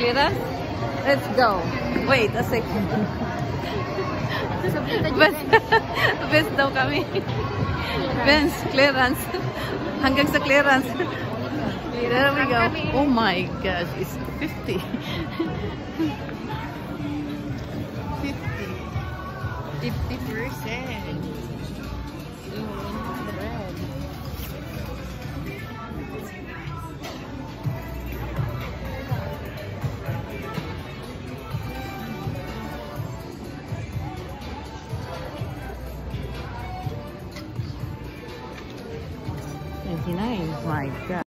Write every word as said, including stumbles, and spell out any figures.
clearance? Let's go. Wait a second. Best, best daw kami. Benz, clearance. Hanggang sa clearance. There we go. Oh my gosh, it's fifty. fifty. fifty percent. ninety-nine. My God.